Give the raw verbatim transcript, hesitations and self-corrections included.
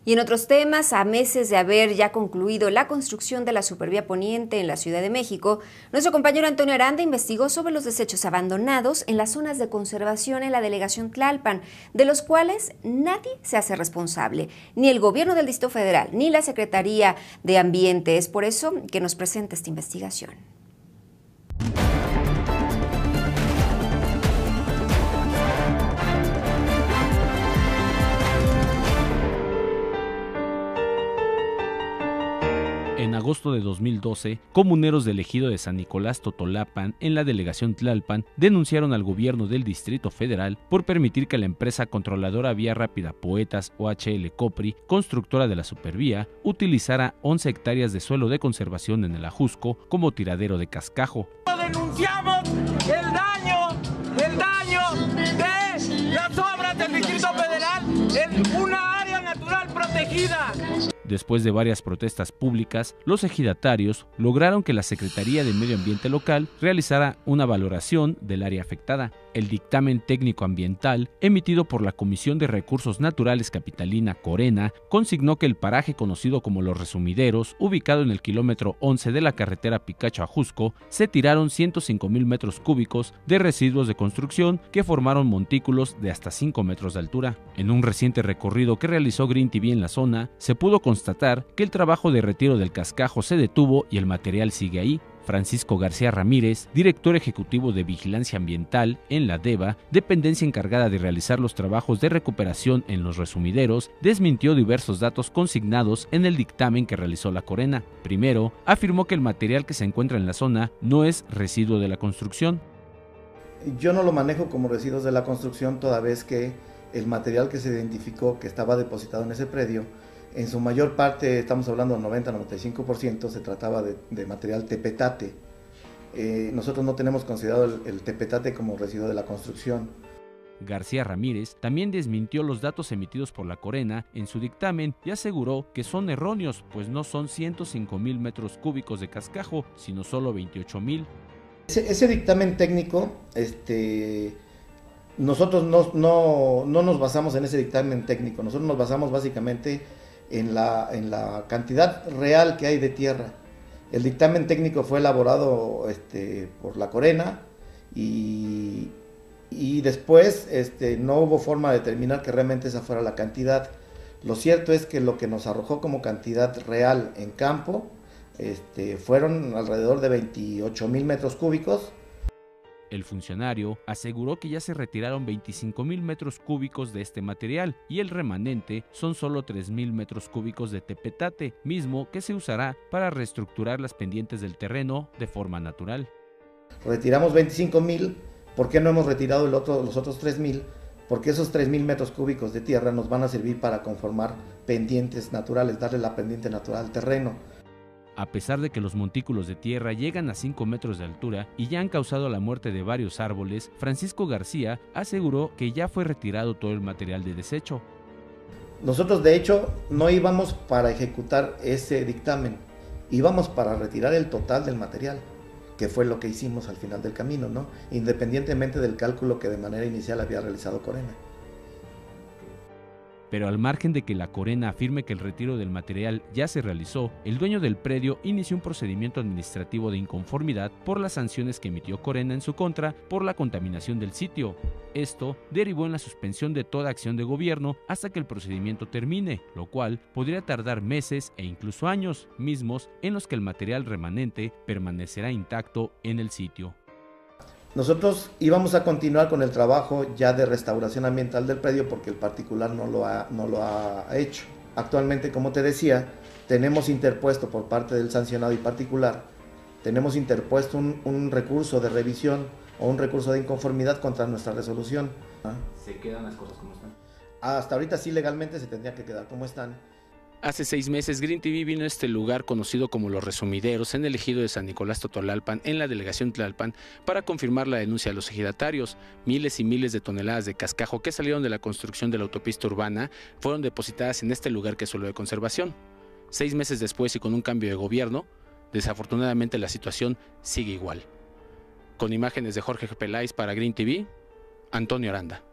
Y en otros temas, a meses de haber ya concluido la construcción de la Supervía Poniente en la Ciudad de México, nuestro compañero Antonio Aranda investigó sobre los desechos abandonados en las zonas de conservación en la delegación Tlalpan, de los cuales nadie se hace responsable, ni el gobierno del Distrito Federal, ni la Secretaría de Ambiente. Es por eso que nos presenta esta investigación. En agosto de dos mil doce, comuneros del ejido de San Nicolás Totolapan, en la delegación Tlalpan, denunciaron al gobierno del Distrito Federal por permitir que la empresa controladora Vía Rápida Poetas O H L Copri, constructora de la Supervía, utilizara once hectáreas de suelo de conservación en el Ajusco como tiradero de cascajo. Denunciamos el daño, el daño de las obras del Distrito Federal en una área natural protegida. Después de varias protestas públicas, los ejidatarios lograron que la Secretaría de Medio Ambiente local realizara una valoración del área afectada. El dictamen técnico ambiental, emitido por la Comisión de Recursos Naturales Capitalina Corena, consignó que el paraje conocido como Los Resumideros, ubicado en el kilómetro once de la carretera Picacho-Ajusco, se tiraron ciento cinco mil metros cúbicos de residuos de construcción que formaron montículos de hasta cinco metros de altura. En un reciente recorrido que realizó Green T V en la zona, se pudo constatar que el trabajo de retiro del cascajo se detuvo y el material sigue ahí. Francisco García Ramírez, director ejecutivo de Vigilancia Ambiental en la DEVA, dependencia encargada de realizar los trabajos de recuperación en los resumideros, desmintió diversos datos consignados en el dictamen que realizó la Corena. Primero, afirmó que el material que se encuentra en la zona no es residuo de la construcción. Yo no lo manejo como residuos de la construcción, toda vez que el material que se identificó que estaba depositado en ese predio, en su mayor parte, estamos hablando del noventa a noventa y cinco por ciento, se trataba de, de material tepetate. Eh, nosotros no tenemos considerado el, el tepetate como residuo de la construcción. García Ramírez también desmintió los datos emitidos por la Corena en su dictamen y aseguró que son erróneos, pues no son ciento cinco mil metros cúbicos de cascajo, sino solo veintiocho mil. Ese, ese dictamen técnico, este, nosotros no, no, no nos basamos en ese dictamen técnico, nosotros nos basamos básicamente En la, en la cantidad real que hay de tierra. El dictamen técnico fue elaborado este, por la Corena y, y después este, no hubo forma de determinar que realmente esa fuera la cantidad. Lo cierto es que lo que nos arrojó como cantidad real en campo este, fueron alrededor de veintiocho mil metros cúbicos. El funcionario aseguró que ya se retiraron veinticinco mil metros cúbicos de este material y el remanente son solo tres mil metros cúbicos de tepetate, mismo que se usará para reestructurar las pendientes del terreno de forma natural. Retiramos veinticinco mil, ¿por qué no hemos retirado el otro, los otros tres mil? Porque esos tres mil metros cúbicos de tierra nos van a servir para conformar pendientes naturales, darle la pendiente natural al terreno. A pesar de que los montículos de tierra llegan a cinco metros de altura y ya han causado la muerte de varios árboles, Francisco García aseguró que ya fue retirado todo el material de desecho. Nosotros de hecho no íbamos para ejecutar ese dictamen, íbamos para retirar el total del material, que fue lo que hicimos al final del camino, ¿no? Independientemente del cálculo que de manera inicial había realizado Corena. Pero al margen de que la Corena afirme que el retiro del material ya se realizó, el dueño del predio inició un procedimiento administrativo de inconformidad por las sanciones que emitió Corena en su contra por la contaminación del sitio. Esto derivó en la suspensión de toda acción de gobierno hasta que el procedimiento termine, lo cual podría tardar meses e incluso años, mismos en los que el material remanente permanecerá intacto en el sitio. Nosotros íbamos a continuar con el trabajo ya de restauración ambiental del predio porque el particular no lo ha, no lo ha hecho. Actualmente, como te decía, tenemos interpuesto por parte del sancionado y particular, tenemos interpuesto un, un recurso de revisión o un recurso de inconformidad contra nuestra resolución. ¿Se quedan las cosas como están? Hasta ahorita sí, legalmente se tendría que quedar como están. Hace seis meses, Green T V vino a este lugar conocido como Los Resumideros, en el ejido de San Nicolás Totolalpan, en la delegación Tlalpan, para confirmar la denuncia de los ejidatarios. Miles y miles de toneladas de cascajo que salieron de la construcción de la autopista urbana fueron depositadas en este lugar que es suelo de conservación. Seis meses después y con un cambio de gobierno, desafortunadamente la situación sigue igual. Con imágenes de Jorge Peláez para Green T V, Antonio Aranda.